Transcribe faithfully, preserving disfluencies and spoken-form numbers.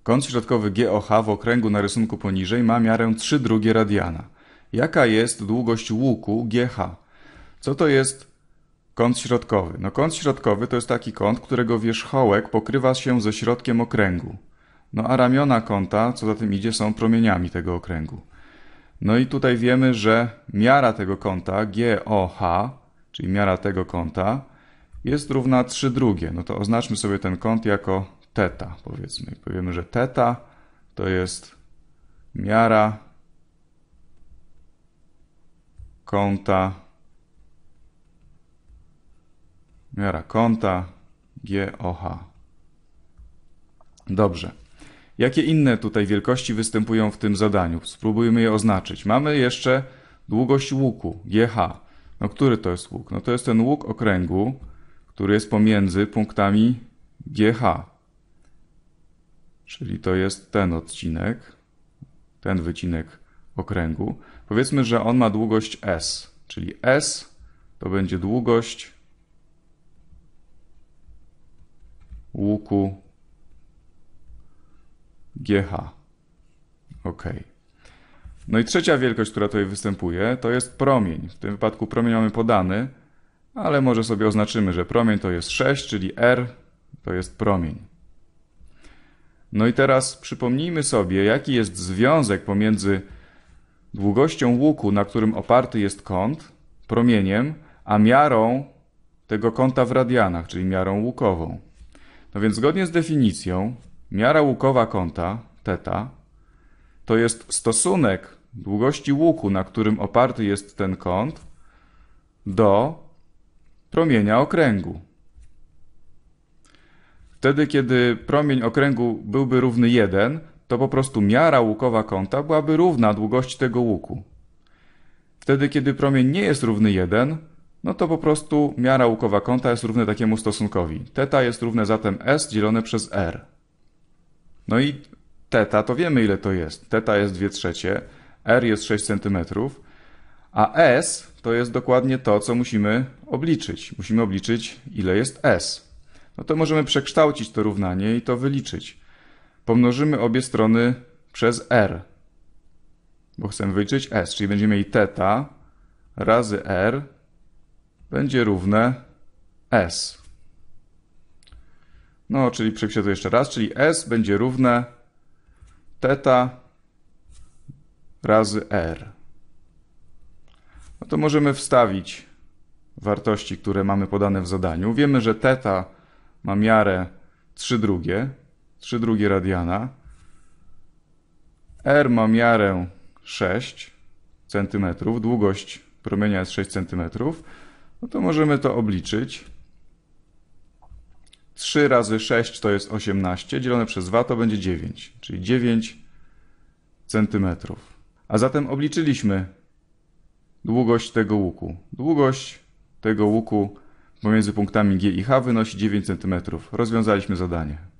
Kąt środkowy G O H w okręgu na rysunku poniżej ma miarę trzy drugie radiana. Jaka jest długość łuku G H? Co to jest kąt środkowy? No kąt środkowy to jest taki kąt, którego wierzchołek pokrywa się ze środkiem okręgu. No a ramiona kąta, co za tym idzie, są promieniami tego okręgu. No i tutaj wiemy, że miara tego kąta G O H, czyli miara tego kąta, jest równa trzy drugie. No to oznaczmy sobie ten kąt jako teta, powiedzmy. Powiemy, że teta to jest miara kąta, miara kąta G O H. Dobrze. Jakie inne tutaj wielkości występują w tym zadaniu? Spróbujmy je oznaczyć. Mamy jeszcze długość łuku G H. No który to jest łuk? No to jest ten łuk okręgu, który jest pomiędzy punktami G H. Czyli to jest ten odcinek, ten wycinek okręgu. Powiedzmy, że on ma długość S, czyli S to będzie długość łuku G H. Ok. No i trzecia wielkość, która tutaj występuje, to jest promień. W tym wypadku promień mamy podany, ale może sobie oznaczymy, że promień to jest sześć, czyli R to jest promień. No i teraz przypomnijmy sobie, jaki jest związek pomiędzy długością łuku, na którym oparty jest kąt, promieniem, a miarą tego kąta w radianach, czyli miarą łukową. No więc zgodnie z definicją, miara łukowa kąta, teta, to jest stosunek długości łuku, na którym oparty jest ten kąt, do promienia okręgu. Wtedy, kiedy promień okręgu byłby równy jeden, to po prostu miara łukowa kąta byłaby równa długości tego łuku. Wtedy, kiedy promień nie jest równy jeden, no to po prostu miara łukowa kąta jest równa takiemu stosunkowi. Teta jest równe zatem S dzielone przez R. No i teta to wiemy, ile to jest. Teta jest dwie trzecie, R jest sześć centymetrów, a S to jest dokładnie to, co musimy obliczyć. Musimy obliczyć, ile jest S. No to możemy przekształcić to równanie i to wyliczyć. Pomnożymy obie strony przez R, bo chcemy wyliczyć S, czyli będziemy mieli teta razy R będzie równe S. No, czyli przepiszę to jeszcze raz, czyli S będzie równe teta razy R. No to możemy wstawić wartości, które mamy podane w zadaniu. Wiemy, że teta ma miarę trzy drugie, trzy drugie radiana. R ma miarę sześć centymetrów, długość promienia jest sześć centymetrów. No to możemy to obliczyć. trzy razy sześć to jest osiemnaście, dzielone przez dwa to będzie dziewięć, czyli dziewięć centymetrów. A zatem obliczyliśmy długość tego łuku. Długość tego łuku pomiędzy punktami G i H wynosi dziewięć centymetrów. Rozwiązaliśmy zadanie.